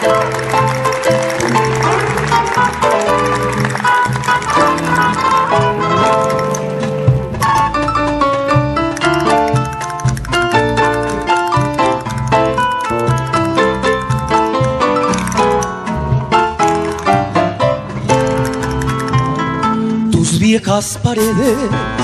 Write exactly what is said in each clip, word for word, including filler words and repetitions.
Viejas paredes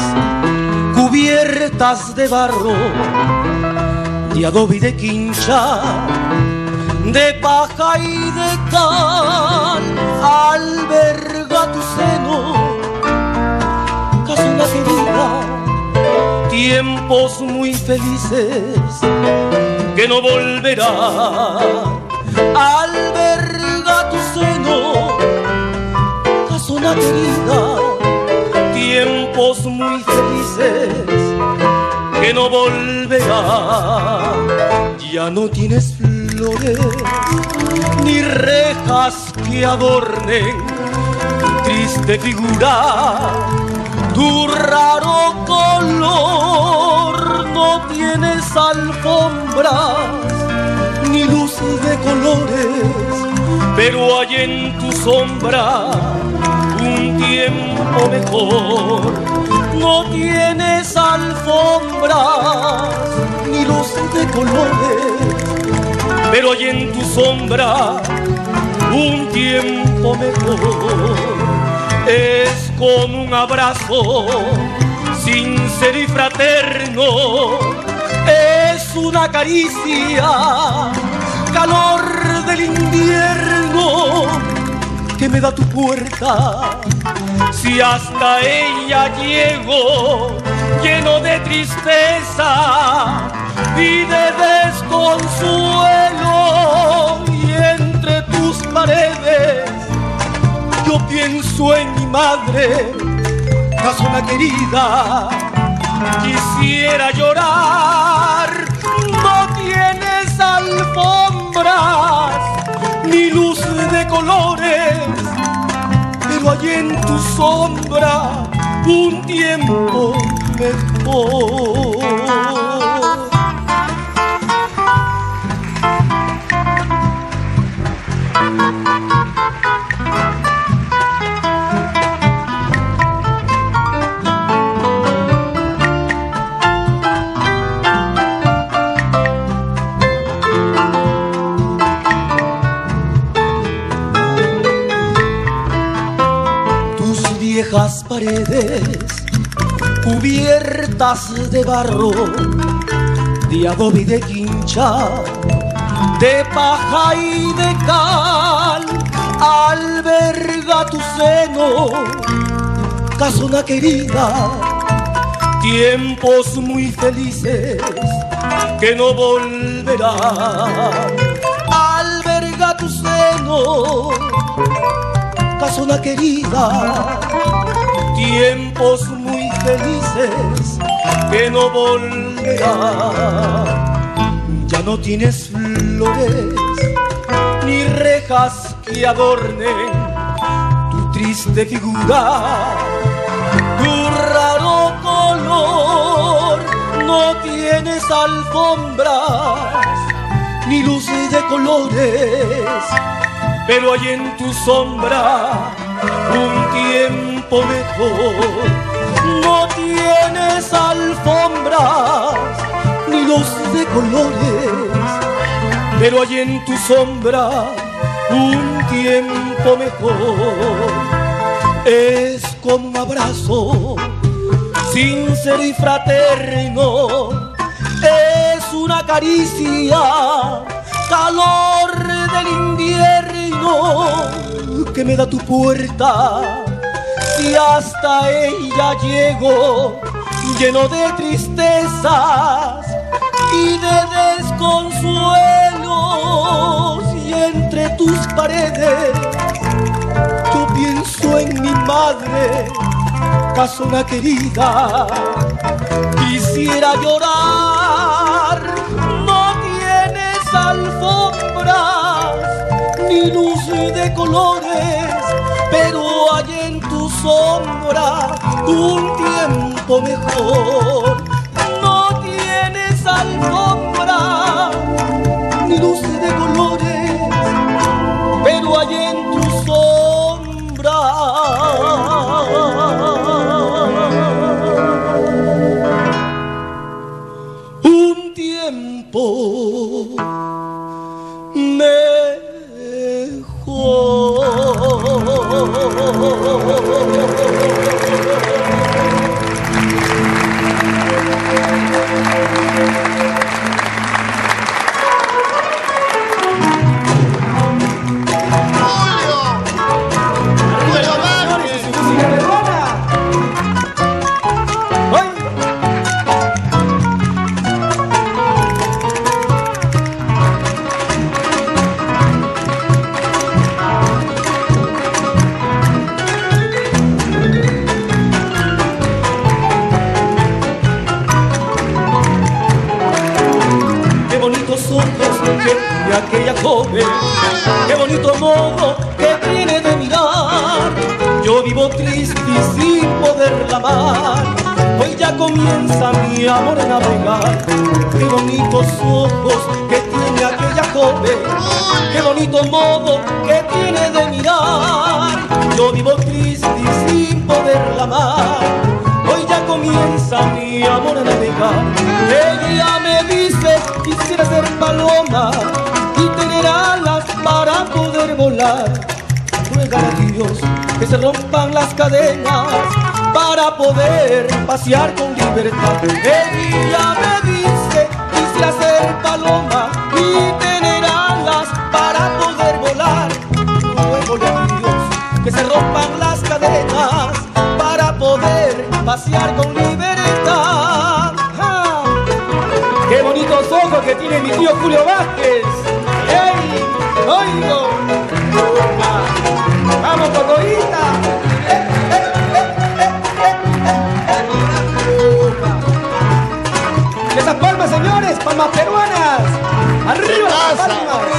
cubiertas de barro, de adobe y de quincha, de paja y de cal, alberga tu seno, casona querida, tiempos muy felices que no volverán. Alberga tu seno, casona querida, tiempos muy felices que no volverán. Ya no tienes flores ni rejas que adornen tu triste figura, tu raro color. No tienes alfombras ni luces de colores, pero hay en tu sombra un tiempo mejor. No tienes alfombras ni luces de colores, pero hay en tu sombra un tiempo mejor. Es como un abrazo sincero y fraterno, es una caricia, calor del invierno que me da tu puerta. Si hasta ella llego lleno de tristeza y de desconsuelo, y entre tus paredes yo pienso en mi madre, casona querida, quisiera llorar. No tienes alfombras ni luz de colores, pero hay en tu sombra un tiempo mejor. Viejas paredes cubiertas de barro, de adobe y de quincha, de paja y de cal, alberga tu seno, casona querida, tiempos muy felices que no volverán. Alberga tu seno, casona querida, tiempos muy felices que no volverán. Ya no tienes flores ni rejas que adornen tu triste figura, tu raro color. No tienes alfombras ni luces de colores, pero hay en tu sombra un tiempo mejor. No tienes alfombras ni luces de colores, pero hay en tu sombra un tiempo mejor. Es como un abrazo sincero y fraterno, es una caricia, calor del invierno que me da tu puerta. Si hasta ella llego lleno de tristezas y de desconsuelos, y entre tus paredes yo pienso en mi madre, casona querida, quisiera llorar. No tienes alfombras ni luz de colores, pero hay en tu sombra un tiempo mejor. No tienes alfombra ni luz de colores, vivo triste y sin poderla amar. Hoy ya comienza mi amor a navegar. Qué bonitos ojos que tiene aquella joven, qué bonito modo que tiene de mirar. Yo vivo triste y sin poderla amar. Hoy ya comienza mi amor a navegar. Ella me dice quisiera ser paloma y tener alas para poder volar. Ruégale a Dios que se rompan las cadenas para poder pasear con libertad. Ella me dice quisiera ser paloma y tener alas para poder volar. Ruégale a Dios que se rompan las cadenas para poder pasear con libertad. ¡Ja! ¡Qué bonitos ojos que tiene mi tío Julio Vázquez! ¡Ey! ¡Oigo! ¡Vamos, Cordovita! ¡Eh, eh, eh, eh, eh, eh! ¡Esas palmas, señores! ¡Palmas peruanas! ¡Arriba las palmas!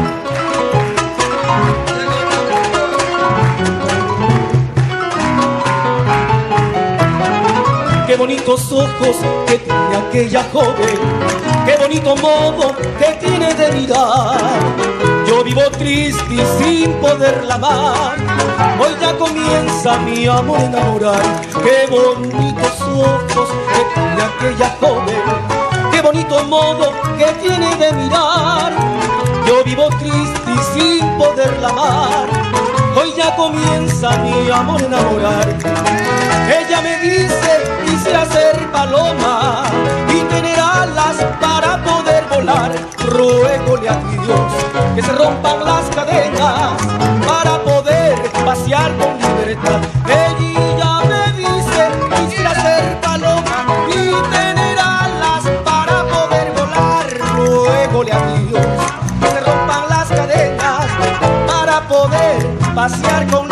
Qué bonitos ojos que tiene aquella joven, qué bonito modo que tiene de mirar. Yo vivo triste y sin poderla amar. Hoy ya comienza mi amor a enamorar. Qué bonitos ojos que tiene aquella joven, qué bonito modo que tiene de mirar. Yo vivo triste y sin poderla amar. Hoy ya comienza mi amor a enamorar. Ella me dice quisiera ser paloma y tener alas para poder volar. Ruégole a Dios que se rompan las cadenas para poder pasear con libertad. Ella me dice quisiera ser paloma y tener alas para poder volar. Ruégole a Dios que se rompan las cadenas para poder pasear con